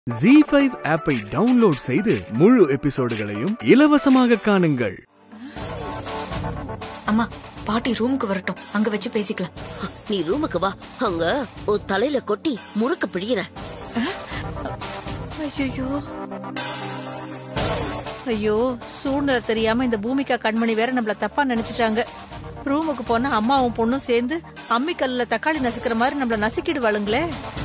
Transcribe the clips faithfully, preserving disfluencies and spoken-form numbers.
ஜீ five ஆப்பை download செய்து முழு எபிசோடுகளையும் இலவசமாக காணுங்கள். அம்மா, பாட்டி ரூமுக்கு வரட்டும், அங்க வச்சு பேசிக்கலாம். நீ ரூமுக்கு வா, அங்க ஒரு தலையில கொட்டி முறுக்கு பிழியற. ஐயோ ஐயோ, சூழ்நிலை தெரியாம இந்த பூமிகா கண்மணி வேற நம்மள தப்பா நினைச்சிட்டாங்க. ரூமுக்கு போனா அம்மாவும் பொண்ணும் சேர்ந்து அம்மிக்கல்ல தக்காளி நசுக்கிற மாதிரி நம்மள நசுக்கிடுவாளுங்களே.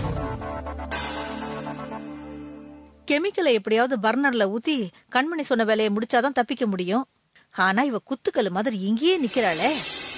கெமிக்கலை எப்படியாவது பர்னர்ல ஊத்தி கண்மணி சொன்ன வேலையை முடிச்சாதான் தப்பிக்க முடியும். ஆனா இவ குத்துக்கல் மாதிரி இங்கேயே நிக்கிறாளே.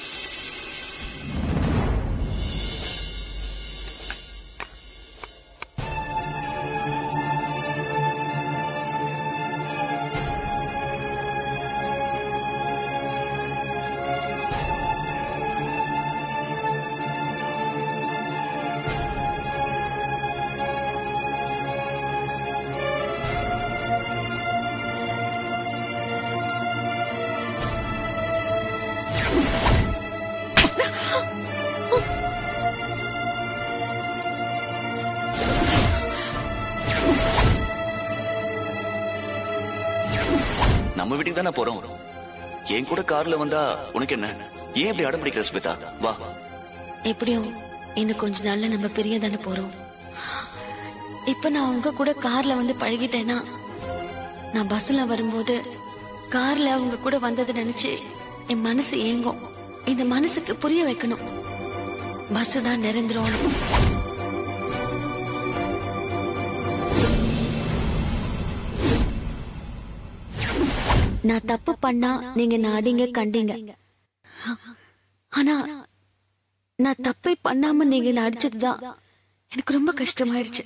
நம்ம வீட்டுக்கு தானே போறோம். என் கூட கார்ல வந்தா உனக்கு என்ன? ஏன் இப்படி அடம் பிடிக்கிற ஸ்வேதா? வா. எப்படியும் இன்னும் கொஞ்ச நாள்ல நம்ம பெரிய தானே போறோம். இப்ப நான் உங்க கூட கார்ல வந்து பழகிட்டேன்னா நான் பஸ்ல வரும்போது கார்ல அவங்க கூட வந்ததை நினைச்சு என் மனசு ஏங்கும். இந்த மனசுக்கு புரிய வைக்கணும், பஸ் தான் நிரந்தரம். நான் தப்பு பண்ணா நீங்க நாடிங்க கண்டீங்க. ஆனா நான் தப்பை பண்ணாம நீங்க நடிச்சதுதான் எனக்கு ரொம்ப கஷ்டமாயிடுச்சு.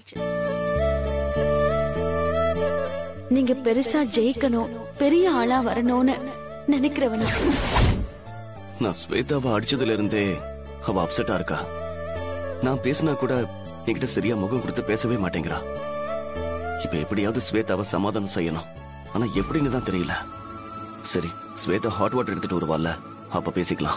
நீங்க பெருசா ஜெயிக்கணும், பெரிய ஆளா வரணும்னு நினைக்கிறவனா? நான் ஸ்வேதாவை அடிச்சதுல இருந்தே அவ அப்செட்டா இருக்கா. நான் பேசினா கூட என்கிட்ட சரியா முகம் கொடுத்து பேசவே மாட்டேங்கிறா. இப்ப எப்படியாவது ஸ்வேதாவை சமாதானம் செய்யணும். ஆனா எப்படின்னு தான் தெரியல. சரி, ஸ்வேதா ஹாட் வாட்டர் எடுத்துட்டு வருவாள்ல, அப்ப பேசிக்கலாம்.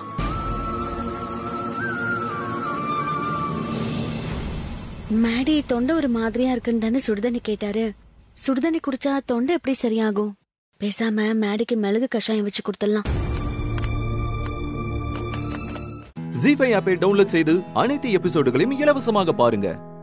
மேடி தொண்டை ஒரு மாதிரியா இருக்குன்னு தானே சுடுதண்ணி கேட்டாரு. சுடுதண்ணி குடிச்சா தொண்டை எப்படி சரியாகும்? பேசாம மேடிக்கு மிளகு கஷாயம் வச்சு கொடுத்துடலாம். ஜீ ஃபைவ் ஆப்பை டவுன்லோட் செய்து அனைத்து எபிசோடுகளையும் இலவசமாக பாருங்க.